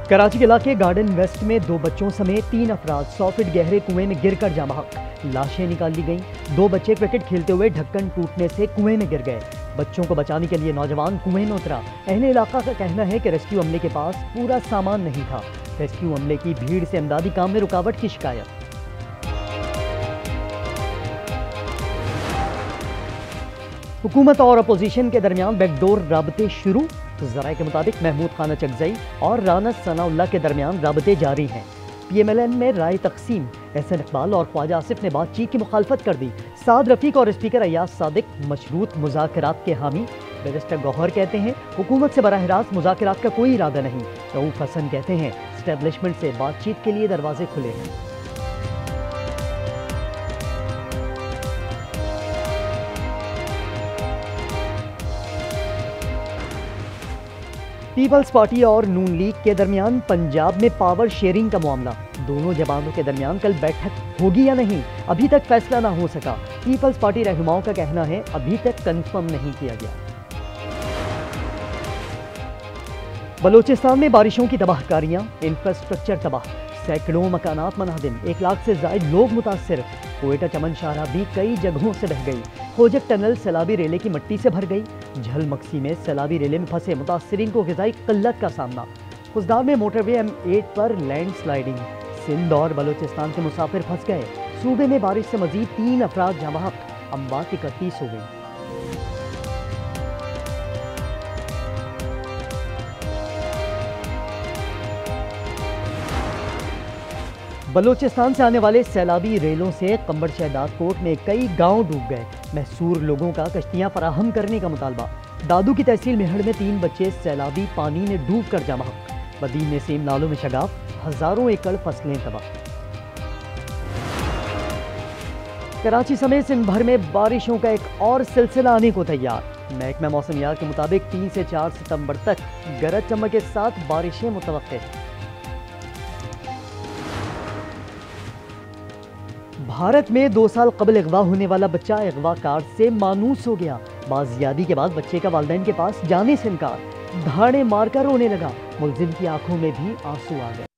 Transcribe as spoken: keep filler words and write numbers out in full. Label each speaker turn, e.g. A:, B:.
A: कराची के इलाके garden waste में दो बच्चों समेत तीन अफराद सौ फीट गहरे कुएं में गिरकर जाँ बहक। लाशें निकाल ली गईं। दो बच्चे क्रिकेट खेलते हुए ढक्कन टूटने से कुएं में गिर गए। बच्चों को बचाने के लिए नौजवान कुएं में उतरा। अहले इलाका का कहना है कि रेस्क्यू अमले के पास पूरा सामान नहीं था। रेस्क्यू अमले की भीड़ से इमदादी काम में रुकावट की शिकायत। हुकूमत और अपोजिशन के दरमियान बैकडोर राबते शुरू। ज़राए के मुताबिक महमूद खान अचकज़ई और राना सनाउल्लाह के दरमियान राबते जारी हैं। पी एम एल एन में राय तकसीम। एहसन इकबाल और ख्वाजा आसिफ ने बातचीत की मुखालफत कर दी। साद रफीक और स्पीकर अयाज सादिक मशरूत मुज़ाकरात के हामी। बैरिस्टर गौहर कहते हैं हुकूमत से बराह रास्त मुज़ाकरात का कोई इरादा नहीं। रऊफ हसन कहते हैं स्टैब्लिशमेंट से बातचीत के लिए दरवाजे खुले हैं। पीपल्स पार्टी और नून लीग के दरमियान पंजाब में पावर शेयरिंग का मामला। दोनों जमानों के दरमियान कल बैठक होगी या नहीं, अभी तक फैसला ना हो सका। पीपल्स पार्टी रहनुमाओं का कहना है अभी तक कंफर्म नहीं किया गया। बलोचिस्तान में बारिशों की तबाहकारियां, इंफ्रास्ट्रक्चर तबाह, सैकड़ों मकानात मनाहदिम, एक लाख से जायद लोग मुतासर। कोयटा चमन शाहरा भी कई जगहों से बह गई। खोजक टनल सैलाबी रेले की मिट्टी से भर गई। झल मक्सी में सैलाबी रेले में फंसे मुतासरीन को ग़िज़ाई क़िल्लत का सामना। खुजदार में मोटरवे एम एट पर लैंड स्लाइडिंग। सिंध और बलोचिस्तान के मुसाफिर फंस गए। सूबे में बारिश से मजीद तीन अफराद जाँ बहक, अमवात इकतीस हो गई। बलोचिस्तान से आने वाले सैलाबी रेलों से कंबर शहदाद कोट में कई गांव डूब गए। महसूर लोगों का कश्तियां फराहम करने का मुतालबा। दादू की तहसील मेहड़ में तीन बच्चे सैलाबी पानी में डूब कर जाँ बहक। बदीन नसीम नालों में शगाफ, हजारों एकड़ फसलें तबाह। कराची समेत सिंध भर में बारिशों का एक और सिलसिला आने को तैयार। महकमा मौसमियात के मुताबिक तीन से चार सितंबर तक गरज चमक के साथ बारिशें मुतवक्के। भारत में दो साल कबल अगवा होने वाला बच्चा अगवाकार से मानूस हो गया। बाजियादी के बाद बच्चे का वालिदैन के पास जाने से इनकार। धाड़े मारकर रोने लगा। मुलजिम की आंखों में भी आंसू आ गए।